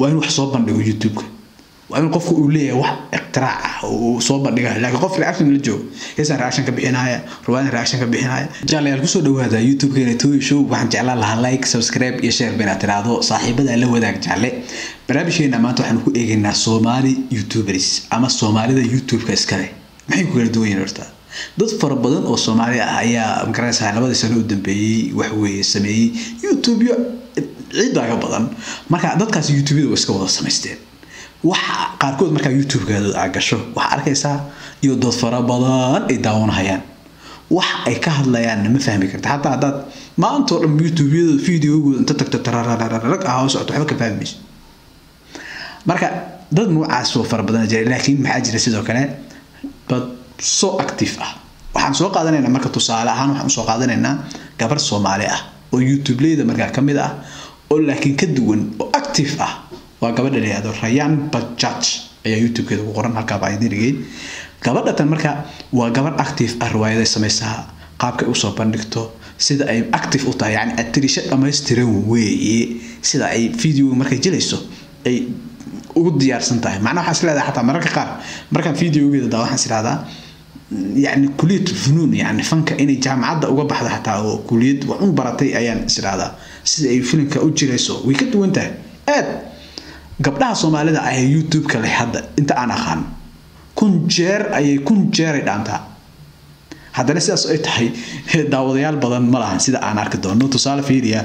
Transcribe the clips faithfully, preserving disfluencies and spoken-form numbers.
وين wax soo bandhigo YouTube وين qofku uu leeyahay wax iqtiraac oo soo bandhiga laakiin qof reaction la joogo heesan reaction ka bixinaya ruwaan reaction ka bixinaya jaaliyal ku soo dhawaada YouTube keena Toy Show waxaan jeclaan lahaa like subscribe iyo share bina tiraado saaxiibada la wadaag jaale barnaamijkeena maanta waxaan ku eegaynaa Somali YouTubers ama Soomaalida YouTube ka iskale maxay ku kala duwan yihiin horta dad fara badan oo Soomaali ah ayaa magaraysa labada sano u dambeeyay wax weey sameeyay YouTube ciidaga badan marka dadkaas YouTube oo iska wada sameysteen waxa qaarkood marka YouTube gaado agasho waxa arkaysaa iyo dad fara badan ay daawanayaan wax ay ka hadlayaan ma fahmi karta hatta dad maanta oo YouTube video-gooda inta tagto tararararag ah oo socdo waxba ka fahmayso marka dad noocaas oo fara badan jiray laakiin maxaa jira sidoo kale dad so active ah waxaan soo qaadanaynaa marka tusaale ahaan waxaan soo qaadanaynaa gabar Soomaali ah oo YouTube leeda marka kamid ah oo laakiin ka duwan oo active ah waa gabadha leeyahay Rayaan Bajaj ayaa YouTube-keeda ku qoran halka baa idirigay gabadha tan marka waa gabar active ah riwaayada sameeysa qaabka uu soo bandhigto sida ay active u tahay yani attrition dhameystiran weeye sida ay video markay jilayso ay ugu diyaarsan tahay macnaha waxa isleedahay hatta mararka qaar markaan video-geeda daa waxaan siraada يعني كلية الفنون يعني فنك إني جامعة uga baxda حتى أو كلية وعن برتي أيان سرعة سيد أي فيلم كأوجيلسو ويكد وأنت أد قبلها Soomaalida أي يوتيوب كله حد أنت أنا خان كن جير أي كن جير أنت هذا لسه سؤال هي داوديال بدن ملاه سيد أنا أركض إنه تصال فيديا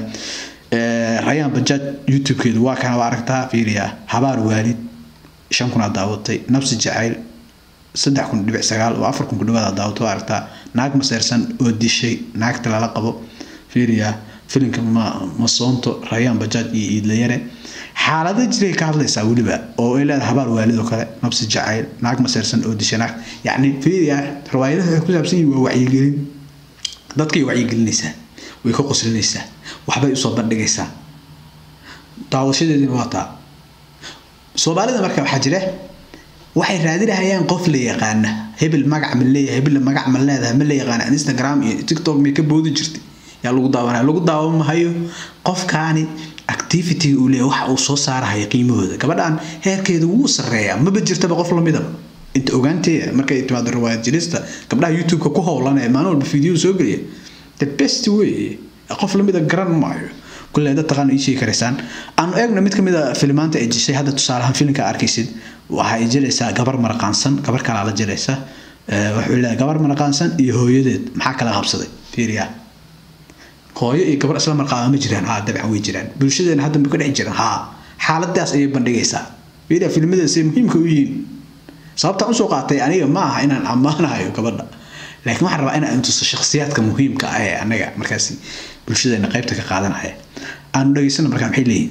ريان بجد يوتيوب كده واقع واركتها فيديا حبار والد شان كنا داودتي نفس الجعيل saddex kun dhibic sagaal oo afar kun ku dhawaad daawto aragta naag maseersan oo dishay naagta la qabo fiiriya filimka ma ma soonto Rayaan Bajaj iyo idlayare xaalada jiray ka hadlaysa waliba oo ay leedahay habar waalid oo kale nafsi jacayl naag maseersan oo dishay naag yani fiiriya riwaayadaha ku saabsan waa wacyigelin dadkii wacyigelinaysa way ka qoslinaysa waxbay u soo bandhigaysaa daawashadeedina waa taa Soomaalida marka waxa jira waxay raadinayaan qof la yaqaan hebel magac ma leeyahay hebel magac ma leedahay ma la yaqaan Instagram iyo TikTok ma ka boodi jirtay yaa lagu daawanaa lagu daawan maayo qofkaani activity uu leeyahay waxa uu soo saarahay qiimahooda gabadhan heerkeedu wuu sareeyaa ma jirtaba qof la midaba inta ogaantay markay timaado riwaayad jirista gabadha YouTube-ka ku howlan ee maalin walba video soo galiya the best way qof la mid ah garan maayo kullee dad taqaan ay sheekay karaysan aan eegno mid kamid ah filmaanta ay jishay hadda tusaalahan filimka arkaysid waxa jiraysa gabar marqaansan gabar kala la jiraysa wuxuu leeyahay gabar marqaansan iyo hooyadeed maxaa kala qabsaday fiiriya hooyo iyo gabar isla marqaan ma jiraan ha dabcan way jiraan bulshadeena hadda ma ka dhicin jiraan ha xaaladaas ay bandhigaysaa fiiriya filmada si muhiimka u yihiin sababta uu soo qaatay aniga ma aha inaan amaanayo gabadha laakiin waxaan rabaa inaan intuso shakhsiyaadka muhiimka ah ee anaga markaasi bulshadeena qaybta ka qaadanaya aan dhageysano markaa maxay leeyihiin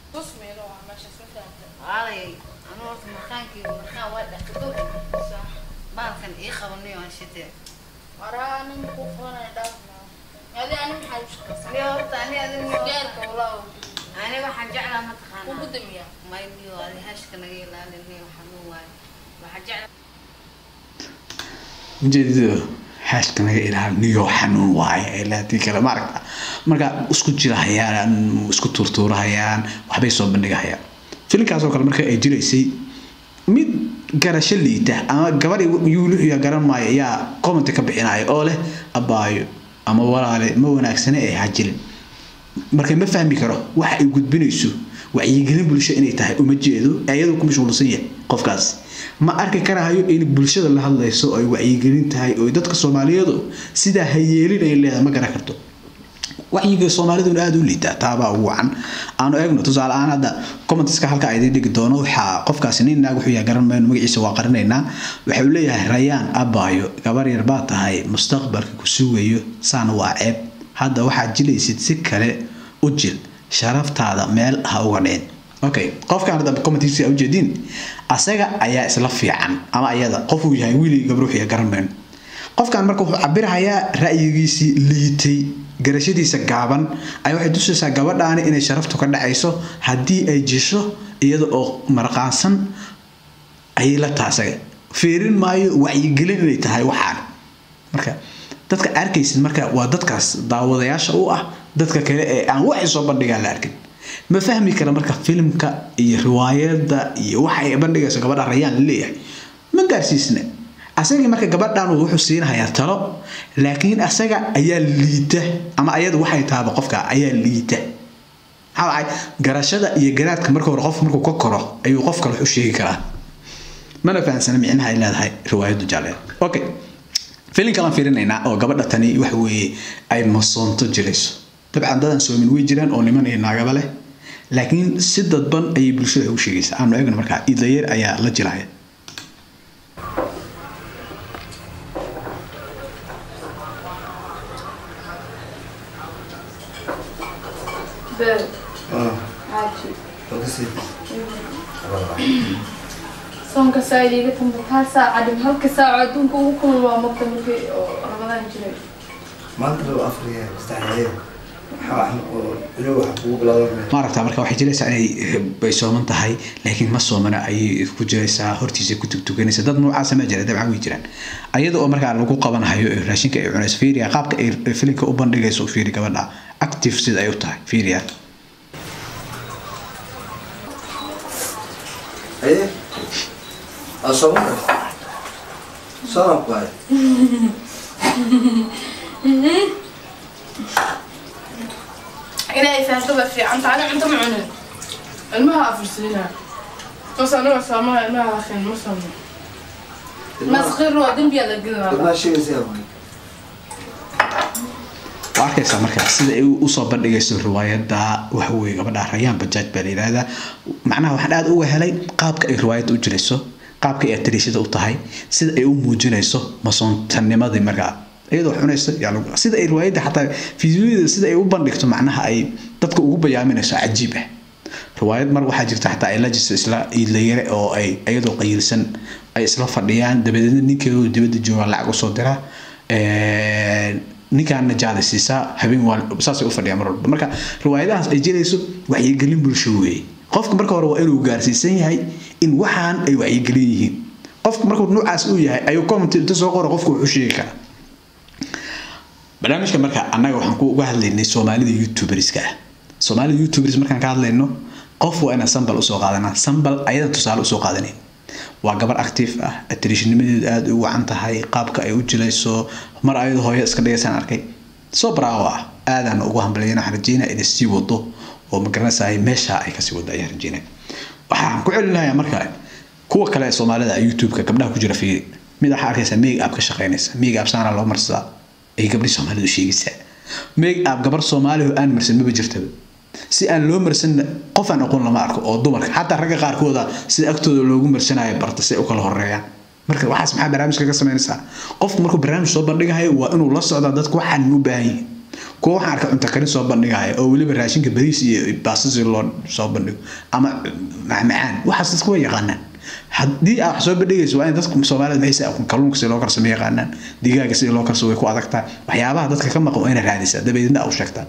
مجدد حاشك نجا إلى نيو حنون واي إلى تلك المعركة مركا اسكت جرا هيان اسكت تورتورا هيان وحبي صوب بنجا هيان فيلم كاسو كلام مركا إجريسي ميد قرش اللي ده أما قبل يقولوا يا قرن ما يا كومنت كبيناي أوله أبايو أما ورا على ما وناكسنا إيه هجلين مركا ما فهم بكرة واحد يقول بنيسو وعيقلين بلشة إني تاه ومجيدو أيادكم مش ولصية قفكاس ما أركي كراهيو إن بلشة الله الله يسوع أي وعيقلين تاه ويدتك الصومالية دو سيدا هيالين إلى ما كراكرتو وعيق الصومالية دو نادو اللي تابع وعن أنا أقول تزعل أنا هذا كومنت إسكا حلقة عيدي ديك دونو حا قفكاس إني ناقو حيا قرن من مجيء سوا قرنينا وحوليه ريان أبايو كبار يرباط هاي مستقبل كسويو سان واعب هذا واحد جلي ست سكرة أجل شرفت هذا مال هاوانين اوكي قف كان هذا بكومنتيسي او جدين اسغا ايا اسلا فيعن اما ايدا قفو yahay wiili gabruux iyo garmeen qofkan markuu cabiraya ra'yigiisi liitay garashadiisa gaaban ay waxay tusaysaa gabadhaani inay sharaftu ka dhacayso hadii ay jisho iyada oo marqaansan ay la taasay fiirin maayo wacyigelin inay tahay waxaan marka dadka arkaysid marka waa dadkaas daawadayaasha u ah dadka kale ee aan wax soo bandhigaan la arkin ma fahmi kara marka filmka iyo riwaayada iyo waxa ay bandhigayso gabadha Rayaan leeyahay ma gaarsiisna asaga marka gabadhan wuxuu siinayaa talo laakiin asaga ayaa liita ama ayadu waxay taaba qofka ayaa liita haway garashada iyo garaadka marka hore qof markuu ka koro ayuu qof kale u sheegi karaa mana fahansana micnaha ay leedahay riwaayadu jaalay okay filimka la fiirinayna oo gabadha tani wax weeye ay masoonto jirayso dabcan dadan soo min way jiraan oo niman ay naagaba leh laakiin si dadban ay bulshada u sheegaysaa aanu eegno marka idayar ayaa la jilaya اه عادي بس صونك سايدي قلت هل ساعة دم هل كساعة دونك وكل ما مقتل في رمضان جري ما انت لو افريا مستحيل حاح لو حبوب لا ما رأيتها marka waxay jiraysaa inay bay sooman tahay laakiin ma soomana ay ku jiraysaa hortiisa ku tugtuganaysa dad noocaas ma jira dabcan way jiraan ayada oo marka lagu qabanayo raashinka ay cunayso fiiriya qaabka ay filimka u bandhigayso fiiri gabadha active sida ay u tahay fiiriya ايه اصلا صار قاعد إلهي فهمت في عن تعالى أنت معنا المها أفرسينا بس أنا سامع المها أخي مسلم ما صغير وادم بيلا قلنا ما شيء زي أبوي arkaysa marka sida ay u soo bandhigayso riwaayada waxa weey gabadha Rayaan Bajaaj baleerada macnaha waxaan aad uga helay qaabka ay riwaayadu u jirayso qaabka ay tirishada u tahay sida ay u muujinayso masoontannimadii marka iyadoo xunayso yaalo sida ay riwaayada xataa fiidiyada sida ay u bandhigto macnaha ay dadka ugu bayaaminayso cajiib ah riwaayad mar waxa jirta xataa ay la jiso isla iilayre oo ay iyadoo qayilsan ay isla fadhiyaan dabadeedna ninkeedu dibadda jooga lacag u soo dira ee ninkaan najaalisiisa habeen wal saasay u fadhiyaa mar walba marka riwaayadahaas ay jirayso waxay gelin bulsho weey qofka marka hore waa inuu gaarsiisan yahay in waxaan ay waxay gelin yihiin qofka marka uu noocaas u yahay ayuu comment inta soo qoro qofku wuxuu sheegi karaa barnaamijka marka annaga waxaan ku uga hadlaynay Soomaalida YouTuberiska ah Soomaalida YouTubers markaan ka hadlayno qof waa inaan sambal u soo qaadanaa sambal ayada tusaale u soo qaadanay waa gabar active ah attentionnimadeedu aad u wacan tahay qaabka ay u jilayso mar ayadu hooyo iska dhigaysan arkay soo bravo ah aadan ugu hambalyeena xarjiina in si wado oo ma garanaysaa meesha ay ka sii wada ayaan rajiina waxaan ku celinayaa marka kuwa kale ee Soomaalida YouTube-ka gabdhaha ku jira fiiri mid waxa arkaysa make up ka shaqeynaysa make up saana loo marsaa ay gabdhi Soomaalidu sheegaysaa make up gabar Soomaali oo aan marsan ma jirto si aan loo marsan qof aan aqoon lama arko oo dumarka xataa ragga qaar kooda sida agtooda loogu marsanayo barta si u kala horeeyaan marka waxaas maxaa barnaamijka ka sameynaysaa qofku markuu barnaamij soo bandhigayo waa inuu la socdo dadku waxaan u baahan yihiin kuwa waxaan arkaa cunto karin soo bandhigayo oo waliba raashinka bariis iyo baasas loo soo bandhigo ama macmacaan waxaas dadku way yaqaanaan haddii aad soo bandhigayso waa in dadku Soomaalida maxay aqoon kalluunka si loo karsamo yaqaanaan digaaga si loo karsado way ku adagtaa waxyaabaha dadka ka maqan inay raadisa dabeedna u sheegtaan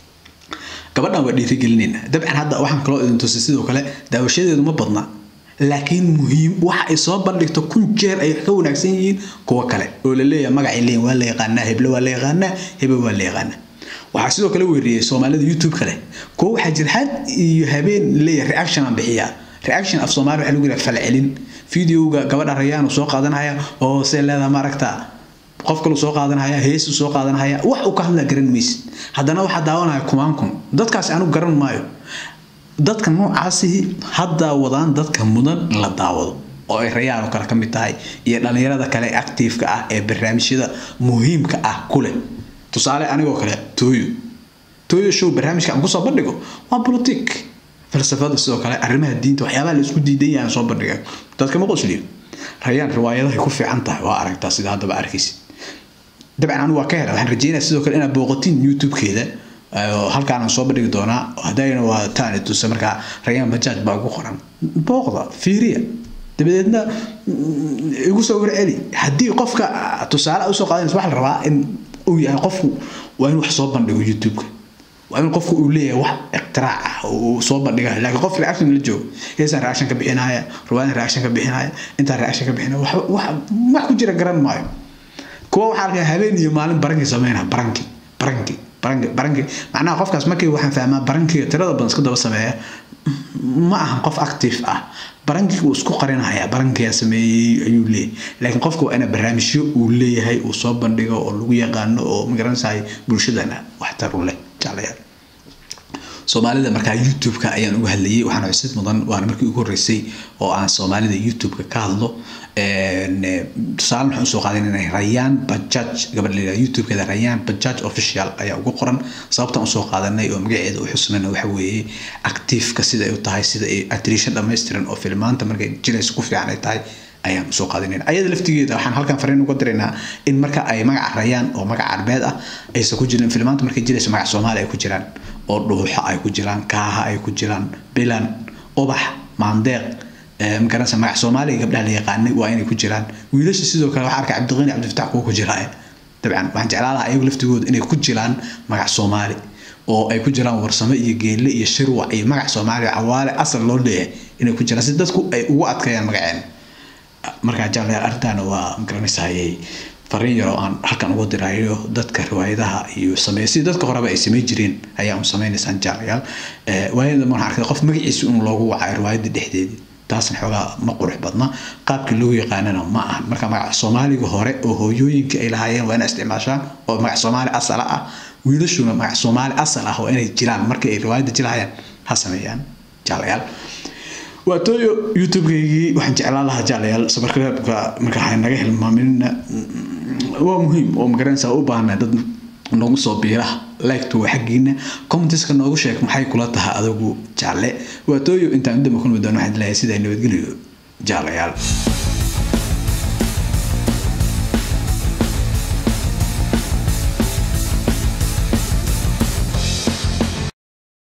gabadhan waa dhiirigelinayna dabcan hadda waxaan kala idin tusay sidoo kale daawashadeedu ma badna laakiin muhiim waxa ay soo bandhigto kun jeer ay ka wanaagsan yihiin kuwa kale oo la leeyahay magaci leen waa la yaqaanaa heblo waa la yaqaanaa hebe waa la yaqaanaa waxa sidoo kale weeriyay Soomaalida YouTube kale kuwa waxa jir had iyo habeen leeyahay reaction aan bixiya reaction af Soomaali waxa lagu yiraahdaa falcelin fiidiyowga gabadha Rayaan soo qaadanaya oo see leedahay ma aragtaa qof kale soo qaadanaya hees soo qaadanaya wax uu ka hadla garan maysid hadana waxa daawanaya kumaan kun dadkaas aanu garan maayo dadka noocaasi hadda wadaan dadka mudan la daawado oo ay Rayaan oo kala kamid tahay iyo dhalinyarada kale active-ka ah ee barnaamijyada muhiimka ah kule tusaale anigoo kale tooyo tooyo show barnaamijka aan ku soo bandhigo waa politik falsafada sidoo kale arrimaha diinta waxyaabaha la isku diidan yahay soo bandhigo dadka ma qosliyo Rayaan riwaayadaha ku fiican tahay waa aragtaa sida hadaba arkaysid dabcan anu waa ka helay waxaan rajeynayaa sidoo kale inaad booqatiin YouTube-keeda halkaan aan soo bandhigi doonaa hadayna waa taani tusa marka Rayaan Bajaaj baa ugu qoran booqda fiiriya dabadeedna igu soo warceli haddii qofka tusaale u soo qaadanaysa waxa la rabaa in uu yahay qofku waa in wax soo bandhigo YouTube-ka waa in qofku uu leeyahay wax iqtiraac ah oo soo bandhigayo laakiin qof reaction la joogo heesan reaction ka bixinaya ruwaan reaction ka bixinaya inta reaction ka bixinaya wax wax ku jira garan maayo kuwa waxa arkay habeen iyo maalin baranki sameeyna baranki baranki baranki baranki macnaha qofkaas markii waxaan fahmaa barankiga tirada badan iska daba sameeya ma aha qof active ah barankiga uu isku qarinaya barankiga sameeyay ayuu leeyahay laakiin qofku waa ina barnaamijyo uu leeyahay uu soo bandhigo oo lagu yaqaan oo magaranayay bulshadana wax tar u leh jaalaya Soomaalida marka YouTube-ka ayaan ugu hadlayay waxaan xusid mudan waan markii ugu horeysay oo aan Soomaalida YouTube-ka ka hadlo ee saalan waxaan soo qaaday inay Rayaan Bajaj gabadha YouTube-ka Rayaan Bajaj official ayaa ugu qoran sababta aan soo qaadanay oo magaceeda u xusnana waxa weeye active-ka sida ay u tahay sida ay attrition dhameystiran oo filmaanta markay jirayso ku fiican ay tahay ayaan soo qaadanay ayada laftigeeda waxaan halkan fariin uga direynaa in marka ay magac Rayaan oo magac Arbeed ah ay soo ku jiraan filmaanta markay jirayso magac Soomaali ay ku jiraan oo dhuuxa ay ku jiraan kaaha ay ku jiraan bilan ubax maandeeq ee magaranaysa magac Soomaali gabdhaha la yaqaanay waa inay ku jiraan wiilasha sidoo kale waxa arkay Cabdiqani Cabdifataax ku jiraa dabcan waxaan jeclaalahay ayagu laftigooda inay ku jiraan magac Soomaali oo ay ku jiraan warsamo iyo geelle iyo shirwac iyo magac Soomaali cawaale asal loo leeyahay inay ku jiraan si dadku ay ugu adkeeyaan magaceen marka jaalaya arrintan waa magaranaysaayay fariin yar oo aan halkan ugu dirayo dadka riwaayadaha iyo sameeyay dadka horeba ay sameey jireen ayaa u sameynaysan jaalayaal ee waayada ma arkay qof magaciisa inuu loogu wacay riwaayada dhexdeeda taasna xogaa ma qurux badna qaabkii loo yaqaanana ma aha marka magac Soomaaliga hore oo hooyooyinka ay lahaayeen waa in isticmaashaan oo magac Soomaali asal ah wiilashuna magac Soomaali asal ah oo inay jiraan markay ay riwaayada jilayaan ha sameeyaan jaalayaal واتويو يوتيوب كيجي وحن جعلها لها جاليال سبسكرايب marka waxay naga hilmaaminna waa muhiim oo magaranaysa u baahnaa dad noogu soo biira like to xaqiina comments ka noogu sheeg maxay kula tahay adigu jaale waatooyo inta inta ma kun wadano waxaan leeyahay sida nabadgeliyo jaalayaal